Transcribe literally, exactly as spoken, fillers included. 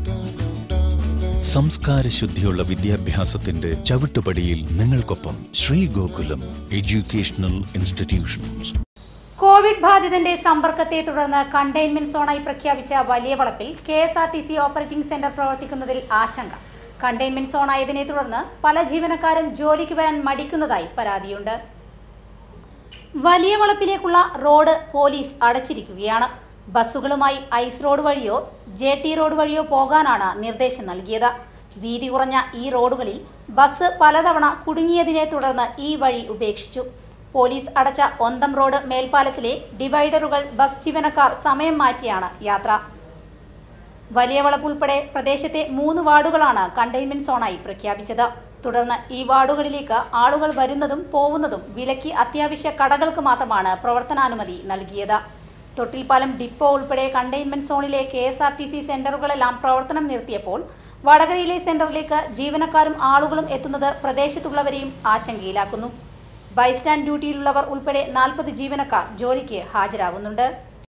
സംസ്കാര ശുദ്ധിയുള്ള വിദ്യാഭ്യാസത്തിന്റെ ചവിട്ടുപടിയിൽ നിങ്ങൾക്കൊപ്പം Shri Gokulam educational institutions. Covid ബാധിതന്റെ സമ്പർക്കത്തെ തുടർന്ന് കണ്ടെയ്ൻമെന്റ് സോണായി പ്രഖ്യാപിച്ച വലിയ വളപ്പിൽ K S R T C operating centre പ്രവർത്തിക്കുന്നതിൽ ആശങ്ക. കണ്ടെയ്ൻമെന്റ് സോണായതിനെ തുടർന്ന് പല ജീവനക്കാരും ജോലിക്ക് വരാൻ മടിക്കുന്നതായി പരാതിയുണ്ട്. വലിയ വളപ്പിലേക്കുള്ള റോഡ് പോലീസ് അടച്ചിരിക്കുകയാണ്. ബസ്സുകളുമായി ഐസ് റോഡ് വഴിയോ ജെ ടി റോഡ് വഴിയോ പോകാനാണ് നിർദ്ദേശം നൽകിയത്. വീതി കുറഞ്ഞ ഈ റോഡുകളിൽ ബസ് പലതവണ കുടുങ്ങിയതിനെ തുടർന്ന് ഈ വഴി ഉപേക്ഷിച്ചു. പോലീസ് അടച്ച ഒന്തം റോഡ് മേൽപ്പാലത്തിലെ ഡിവൈഡറുകൾ ബസ് ജീവനക്കാർ സമയം മാറ്റിയാണ് യാത്ര. വലിയ വളപ്പ് ഉൾപ്പെടെ പ്രദേശത്തെ മൂന്ന് വാർഡുകളാണ് കണ്ടെയ്ൻമെന്റ് സോണായി പ്രഖ്യാപിച്ചത്. തുടർന്ന് ഈ വാർഡുകളിലേക്ക് ആളുകൾ വരുന്നതും പോവുന്നതും വിലക്കി അത്യാവശ്യ കടകൾക്ക് മാത്രമാണ് പ്രവർത്തനാനുമതി നൽകിയത്. തൊട്ടിൽപ്പാലം ഡിപ്പോ ഉൾപ്പെടെ കണ്ടെയ്ൻമെന്റ് സോണിലെ K S R T C സെന്ററുകളെല്ലാം പ്രവർത്തനം നിർത്തിയപ്പോൾ വടകരയിലെ സെന്ററിലേക്ക് ജീവനക്കാരും ആളുകളും എത്തുന്നത് പ്രദേശത്തുള്ളവരെയും ആശങ്കയിലാക്കുന്നു. ബൈസ്റ്റാൻഡ് ഡ്യൂട്ടിയിലുള്ളവർ ഉൾപ്പെടെ നാൽപ്പത് ജീവനക്കാർ ജോലിക്ക് ഹാജരാകുന്നുണ്ട്.